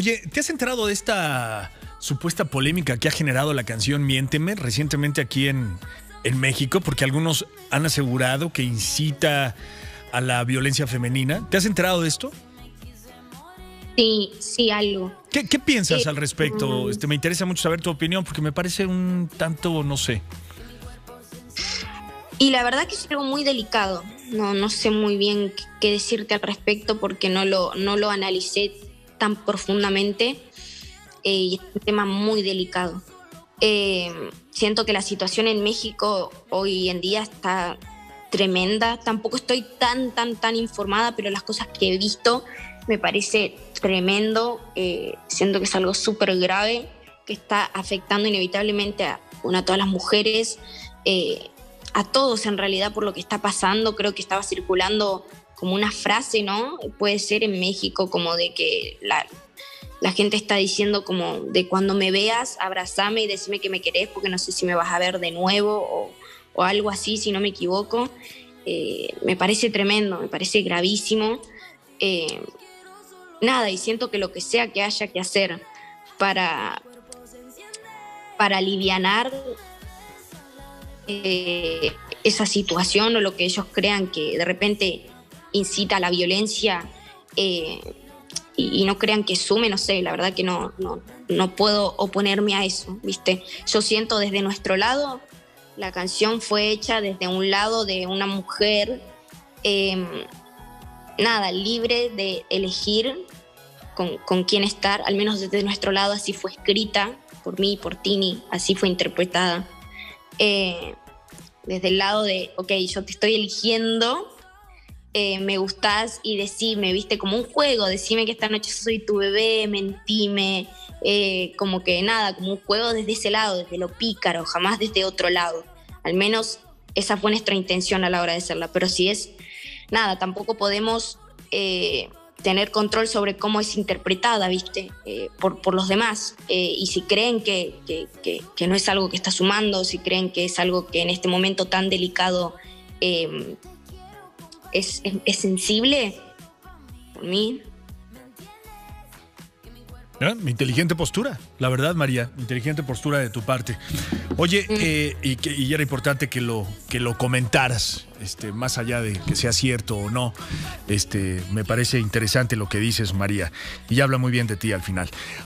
Oye, ¿te has enterado de esta supuesta polémica que ha generado la canción Miénteme recientemente aquí en México? Porque algunos han asegurado que incita a la violencia femenina. ¿Te has enterado de esto? Sí, sí, algo. ¿Qué piensas al Eh, respecto? mm, Me interesa mucho saber tu opinión porque me parece un tanto, no sé. y la verdad que es algo muy delicado. No sé muy bien qué decirte al respecto porque no lo analicé tan profundamente y es un tema muy delicado. Siento que la situación en México hoy en día está tremenda. Tampoco estoy tan informada, pero las cosas que he visto me parece tremendo. Siento que es algo súper grave que está afectando inevitablemente a todas las mujeres, a todos en realidad por lo que está pasando. Creo que estaba circulando como una frase, ¿no? Puede ser en México como de que la gente está diciendo como de cuando me veas, abrazame y decime que me querés porque no sé si me vas a ver de nuevo o algo así, si no me equivoco. Me parece tremendo, me parece gravísimo. Eh, Nada, y siento que lo que sea que haya que hacer para, para alivianar esa situación o lo que ellos crean que de repente incita a la violencia, y no crean que sume, no sé, la verdad que no puedo oponerme a eso, ¿viste? Yo siento desde nuestro lado, la canción fue hecha desde un lado de una mujer, eh, nada, libre de elegir con quién estar, al menos desde nuestro lado así fue escrita, por mí, por Tini, así fue interpretada. Desde el lado de, ok, yo te estoy eligiendo, me gustás y decime, viste, como un juego, decime que esta noche soy tu bebé, mentime, como que nada, como un juego desde ese lado, desde lo pícaro, jamás desde otro lado. Al menos esa fue nuestra intención a la hora de hacerla, pero si es, nada, tampoco podemos tener control sobre cómo es interpretada, viste, por los demás, y si creen que no es algo que está sumando, si creen que es algo que en este momento tan delicado es sensible, por mí. Inteligente postura, la verdad, María, inteligente postura de tu parte. Oye, y era importante que lo comentaras, más allá de que sea cierto o no. Me parece interesante lo que dices, María, y habla muy bien de ti al final.